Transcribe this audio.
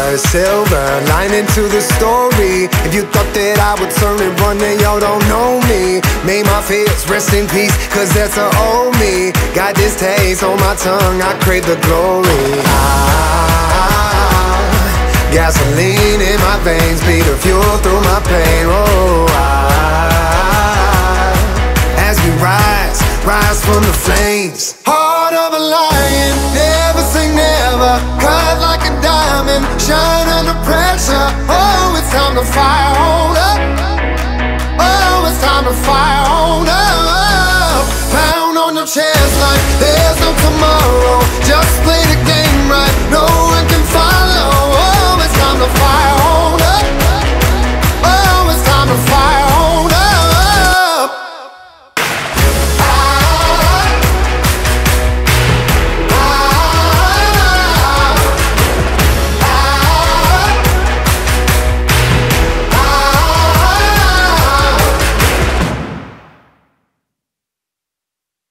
silver lining to the story. If you thought that I would turn and run, then y'all don't know me. May my fears rest in peace, cause that's a old me. Got this taste on my tongue, I crave the glory. Gasoline in my veins, be the fuel through my pain. Oh, as we rise from the flames. Heart of a lion, never say never. Cut like a diamond, shine under pressure.